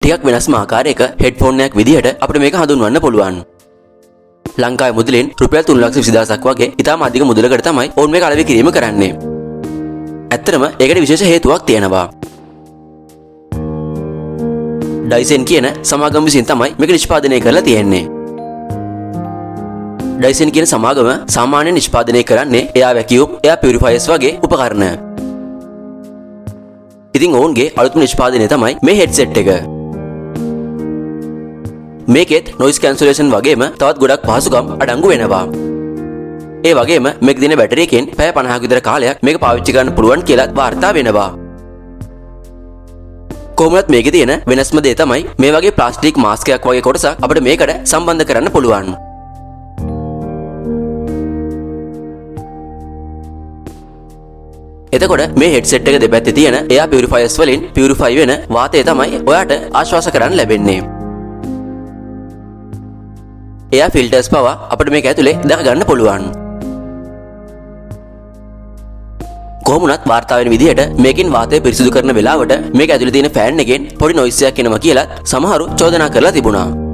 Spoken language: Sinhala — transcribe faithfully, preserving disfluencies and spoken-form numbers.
ටිකක් වෙනස්ම ආකාරයක හෙඩ්ෆෝන් එකක් විදිහට අපිට මේක හඳුන්වන්න පුළුවන්. ලංකාවේ මුදලෙන් රුපියල් තුන් ලක්ෂ විසි දහසක් වගේ ඉතාම අධික මුදලකට තමයි ඔවුන් මේක අලෙවි කිරීම කරන්නේ. ඇත්තටම ඒකට විශේෂ හේතුවක් තියෙනවා. ඩයිසන් කියන සමාගම විසින් තමයි මේක නිෂ්පාදනය කරලා තියෙන්නේ. ඩයිසන් කියන සමාගම සාමාන්‍යයෙන් නිෂ්පාදනය කරන්නේ එයා වැකියුම්, එයා පියුරිෆයර්ස් වගේ උපකරණ. ඉතින් ඔවුන්ගේ අලුත්ම නිෂ්පාදනය තමයි මේ හෙඩ්සෙට් එක. මේකෙත් නොයිස් කැන්සලේෂන් වගේම තවත් ගොඩක් පහසුකම් අඩංගු වෙනවා. ඒ වගේම මේක දින බැටරි එකෙන් පැය පනහක විතර කාලයක් මේක පාවිච්චි කරන්න පුළුවන් කියලා වාර්තා වෙනවා. කොහොමවත් මේකේ තියෙන වෙනස්ම දේ තමයි මේ වගේ ප්ලාස්ටික් මාස්ක් එකක් වගේ කොටසක් අපිට මේකට සම්බන්ධ කරන්න පුළුවන්. එතකොට මේ හෙඩ්සෙට් එක දෙපැත්තේ තියෙන එයා පියුරිෆයර්ස් වලින් පියුරිෆයි වෙන වාතය තමයි ඔයාට ආශ්වාස කරන්න ලැබෙන්නේ. එයා ෆිල්ටර්ස් පවා අපිට මේක ඇතුලේ දැක ගන්න පුළුවන්. කොහොමුණත් වාර්තා වෙන විදිහට මේකෙන් වාතය පිරිසිදු කරන වෙලාවට මේක ඇතුලේ තියෙන ෆෑන් එකෙන් පොඩි නොයිස් එකක් එනවා කියලා සමහරු චෝදනා කරලා තිබුණා.